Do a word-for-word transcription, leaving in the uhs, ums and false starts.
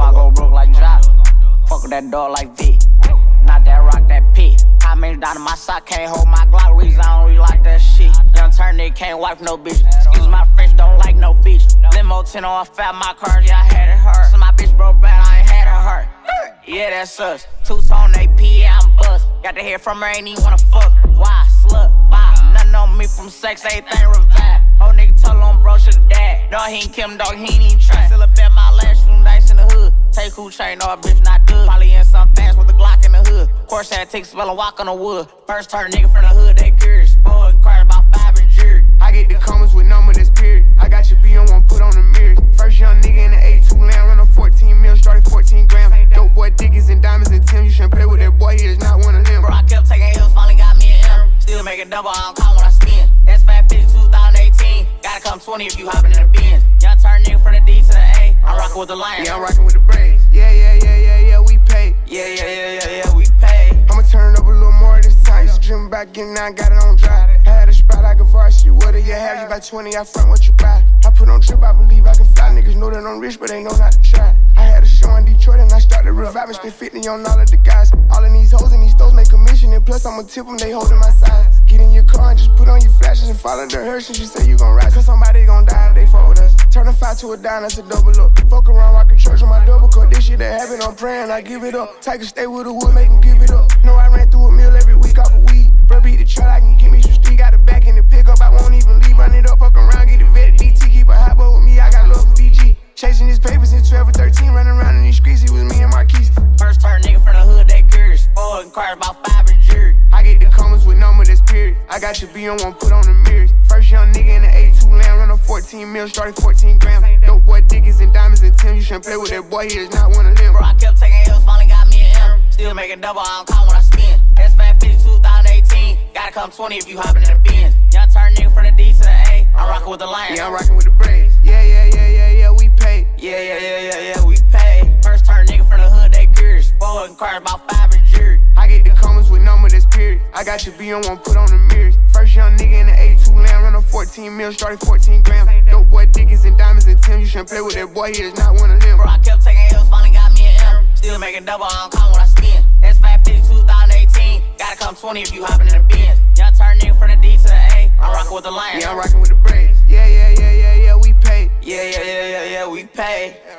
before I go broke like Jock. Fuck with that dog like Vick. Not that rock, that pit. How many down in my sock, can't hold my Glock. Reason I don't really like that shit. Young turn nigga can't wipe no bitch. Excuse my French, don't like no bitch. Limo, tin on fat, my cars, yeah, I had it hurt. So my bitch broke bad, I ain't had her hurt. Yeah, that sucks. Two-tone A P, yeah, I'm bust. Got to hear from her, ain't even wanna fuck. Why? Slut, bye. Nothing on me from sex, everything revive. Old nigga told on bro, should've died. No, he ain't kill him, dog, he ain't even try. Still a bet my last room dice in the hood. Take who chain, no, a bitch not good. Probably in some fast with a Glock in the hood. Of course, had to take a spell and walk on the wood. First turn nigga from the hood, they curious. Four and cry about five and jury. I get the comments with number that's period. I got your B on one, put on the mirrors. First young nigga in the A two land, run a fourteen mil, started fourteen grams. Dope boy, Dickies and diamonds and Tim. You shouldn't play with that boy, he is not one of them. Bro, I kept taking L's, finally got me an M. Still making double, I don't call when I spin. S five fifty two thousand eighteen. Gotta come twenty if you hopping in the Benz. Young turn nigga from the D to the A. I'm rocking with the Lions. Yeah, I'm rocking with the Braves. Yeah, yeah, yeah, yeah, yeah, we pay. Yeah, yeah, yeah, yeah, yeah, we pay. I'ma turn it up a little more this time. Used to dream about getting out, got it on dry. I had a spot like a varsity. What do you have? You buy twenty, I front what you buy. I put on drip, I believe I can fly. Niggas know that I'm rich, but they know not to try. I had a show in Detroit and I started reviving. Spent fifty on all of the guys. All of these hoes and these stores make commission. And plus I'ma tip them, they holding my size. Get in your car and just put on your flashes and follow the hearse. And she say you gon' ride, cause somebody gon' die if they fuck with us. Turn a five to a dime, that's a double up. Fuck around, rockin' church on my double cup. This shit that happen, I'm praying, I give it up. Take a stay with the wood, make them give it up. No, I ran through a meal every week off of weed. Bro, beat the truck, I can give me some street. Got the back in the pickup, I won't even leave. Run it up, fuck around, get the vet. D T, keep a hot boy with me, I got love for D G. Chasing his papers in twelve or thirteen, running around in these streets, it was me and Marquise. First turn nigga from the hood, they curious. Four and cry about five and jury. I get the comments with number that's period. I got your B on one, put on the mirrors. First young nigga in the A two land, run a fourteen mil, started fourteen grams. Dope boy, Dickies and diamonds and Tim. You shouldn't play with that boy, he is not one of them. Bro, I kept taking L's, finally got me an M. Still making double, I don't call when I spin. S five fifty two thousand eighteen. Gotta come twenty if you hopping in the Benz. Young turn nigga from the D to the A. I'm rocking with the Lions. Yeah, I'm rocking with the Braves. Yeah, yeah, yeah, yeah, yeah, we pay. Yeah, yeah, yeah, yeah, yeah, we pay. First turn nigga from the hood, they curious. Four and cry about five and jury. I get the comments with number that's period. I got your B on one, put on the mirrors. First young nigga in the A two land, run a fourteen mil, started fourteen grams. Dope boy, Dickies and diamonds and Tim. You shouldn't play with that boy, he is not one of them. Bro, I kept taking L's, finally got me an M. Still making double, I don't call when I spin. S five fifty two thousand eighteen. Gotta come twenty if you hopping in the Benz. Young turn nigga from the D to the A. I'm rocking with the Lions. Yeah, I'm rocking with the Braves. Yeah, yeah, yeah, yeah, yeah, we pay. Yeah, yeah, yeah, yeah, yeah, we pay.